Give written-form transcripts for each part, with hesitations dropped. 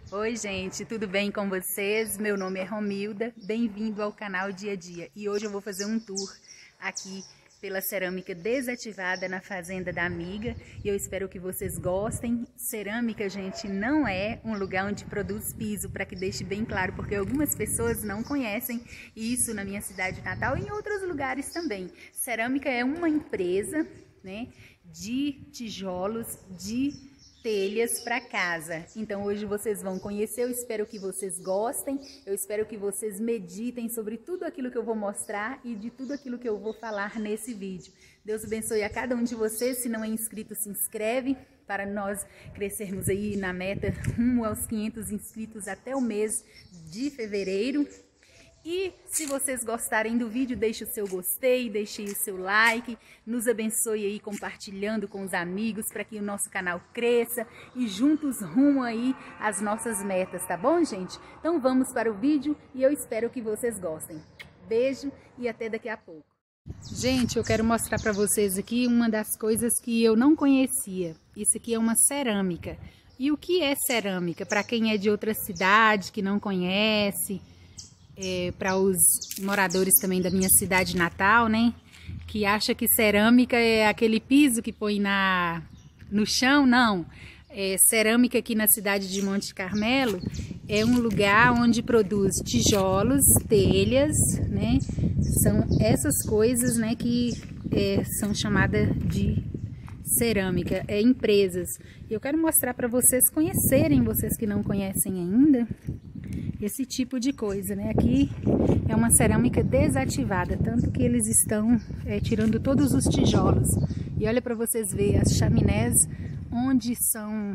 Oi gente, tudo bem com vocês? Meu nome é Romilda, bem-vindo ao canal Dia a Dia. E hoje eu vou fazer um tour aqui pela cerâmica desativada na fazenda da amiga. E eu espero que vocês gostem. Cerâmica, gente, não é um lugar onde produz piso, para que deixe bem claro, porque algumas pessoas não conhecem isso na minha cidade natal e em outros lugares também. Cerâmica é uma empresa, né, de tijolos, de telhas para casa. Então hoje vocês vão conhecer, eu espero que vocês gostem, eu espero que vocês meditem sobre tudo aquilo que eu vou mostrar e de tudo aquilo que eu vou falar nesse vídeo. Deus abençoe a cada um de vocês. Se não é inscrito, se inscreve para nós crescermos aí na meta rumo aos 500 inscritos até o mês de fevereiro. E se vocês gostarem do vídeo, deixe o seu gostei, deixe o seu like, nos abençoe aí compartilhando com os amigos para que o nosso canal cresça e juntos rumo aí às nossas metas, tá bom, gente? Então vamos para o vídeo e eu espero que vocês gostem. Beijo e até daqui a pouco. Gente, eu quero mostrar para vocês aqui uma das coisas que eu não conhecia. Isso aqui é uma cerâmica. E o que é cerâmica? Para quem é de outra cidade, que não conhece... para os moradores também da minha cidade natal, né, que acha que cerâmica é aquele piso que põe no chão. Não, cerâmica aqui na cidade de Monte Carmelo é um lugar onde produz tijolos, telhas, né, são essas coisas, né, que são chamadas de cerâmica, empresas. E eu quero mostrar para vocês conhecerem, vocês que não conhecem ainda, esse tipo de coisa, né? Aqui é uma cerâmica desativada, tanto que eles estão tirando todos os tijolos. E olha para vocês verem as chaminés onde são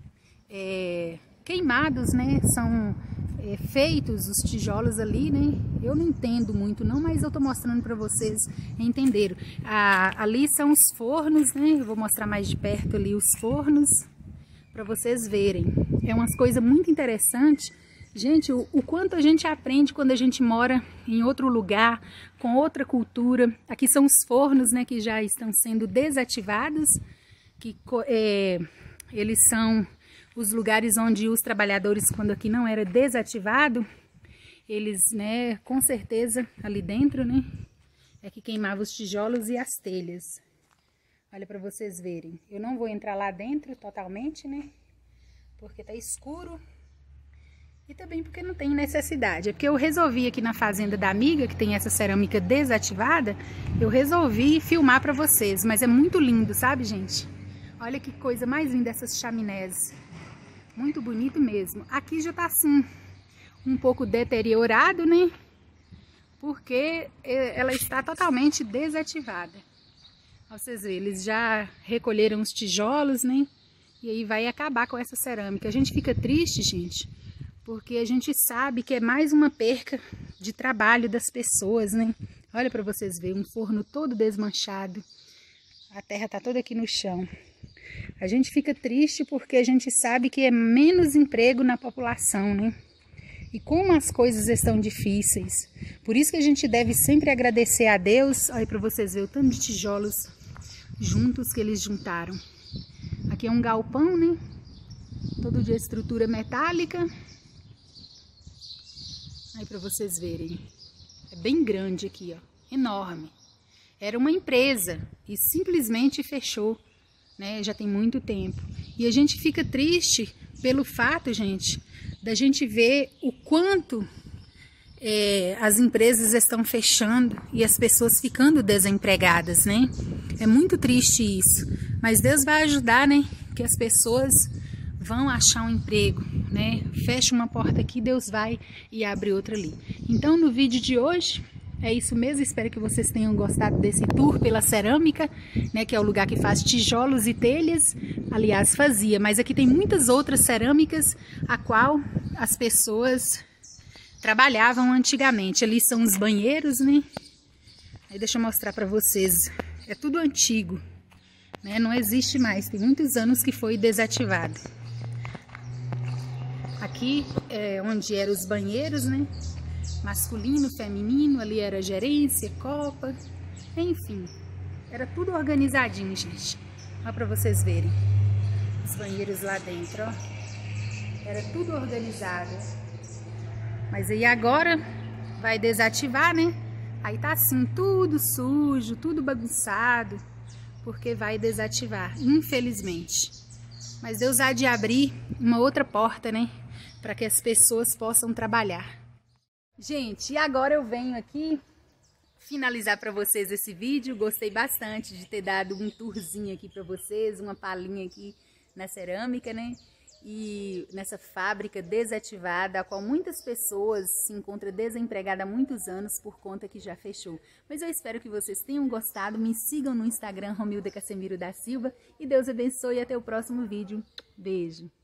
queimados, né? São feitos os tijolos ali, né? Eu não entendo muito não, mas eu tô mostrando para vocês entenderem. Ali são os fornos, né? Eu vou mostrar mais de perto ali os fornos para vocês verem. É umas coisas muito interessantes. Gente, o quanto a gente aprende quando a gente mora em outro lugar, com outra cultura. Aqui são os fornos, né, que já estão sendo desativados, que eles são os lugares onde os trabalhadores, quando aqui não era desativado, eles, né, com certeza ali dentro, né, é que queimava os tijolos e as telhas. Olha para vocês verem. Eu não vou entrar lá dentro totalmente, né, porque tá escuro. E também porque não tem necessidade. É porque eu resolvi aqui na fazenda da amiga, que tem essa cerâmica desativada, eu resolvi filmar para vocês. Mas é muito lindo, sabe, gente? Olha que coisa mais linda essas chaminés. Muito bonito mesmo. Aqui já tá assim, um pouco deteriorado, né? Porque ela está totalmente desativada. Ó, vocês verem, eles já recolheram os tijolos, né? E aí vai acabar com essa cerâmica. A gente fica triste, gente, porque a gente sabe que é mais uma perca de trabalho das pessoas, né? Olha para vocês verem, um forno todo desmanchado. A terra tá toda aqui no chão. A gente fica triste porque a gente sabe que é menos emprego na população, né? E como as coisas estão difíceis. Por isso que a gente deve sempre agradecer a Deus. Olha para vocês verem o tanto de tijolos juntos que eles juntaram. Aqui é um galpão, né? Todo de estrutura metálica. Aí para vocês verem, é bem grande aqui, ó, enorme. Era uma empresa e simplesmente fechou, né? Já tem muito tempo. E a gente fica triste pelo fato, gente, da gente ver o quanto as empresas estão fechando e as pessoas ficando desempregadas, né? É muito triste isso. Mas Deus vai ajudar, né? Que as pessoas vão achar um emprego, né? Fecha uma porta aqui, Deus vai e abre outra ali. Então, no vídeo de hoje, é isso mesmo. Espero que vocês tenham gostado desse tour pela cerâmica, né? Que é o lugar que faz tijolos e telhas. Aliás, fazia, mas aqui tem muitas outras cerâmicas a qual as pessoas trabalhavam antigamente. Ali são os banheiros, né? Aí deixa eu mostrar para vocês. É tudo antigo, né? Não existe mais. Tem muitos anos que foi desativado. Aqui é onde eram os banheiros, né? Masculino, feminino, ali era gerência, copa, enfim. Era tudo organizadinho, gente. Olha pra vocês verem. Os banheiros lá dentro, ó. Era tudo organizado. Mas aí agora vai desativar, né? Aí tá assim, tudo sujo, tudo bagunçado, porque vai desativar, infelizmente. Mas Deus há de abrir uma outra porta, né? Para que as pessoas possam trabalhar. Gente, e agora eu venho aqui finalizar para vocês esse vídeo. Gostei bastante de ter dado um tourzinho aqui para vocês, uma palhinha aqui na cerâmica, né? E nessa fábrica desativada, a qual muitas pessoas se encontram desempregadas há muitos anos por conta que já fechou. Mas eu espero que vocês tenham gostado. Me sigam no Instagram, Romilda Casemiro da Silva. E Deus abençoe e até o próximo vídeo. Beijo!